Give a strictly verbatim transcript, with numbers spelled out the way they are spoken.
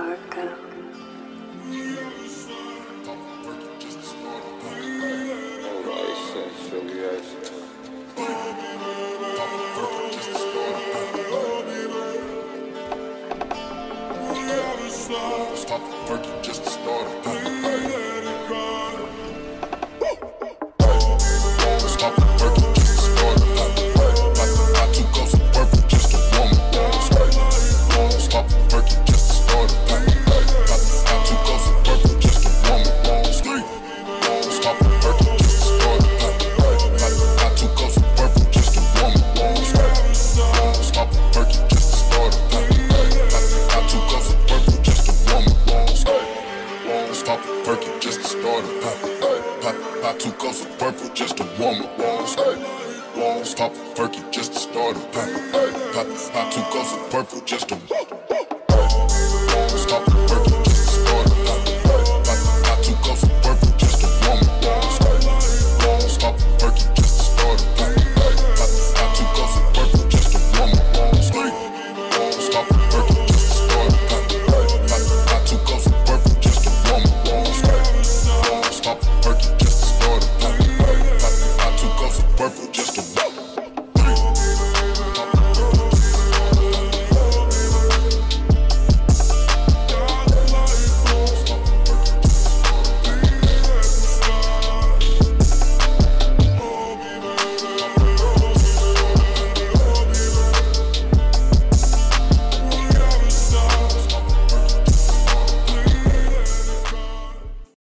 Parker. Stop working just to start a Stop working just to start a I took off some purple just to warm up. Stop working just to start a I took off some purple just to warm up. Stop working just to start a I took off some purple just to warm up. Stop working just to start a I took off some purple just to warm up. Stop working just to start a I took off some purple just to warm up. Stop working just to start a I took off some purple just to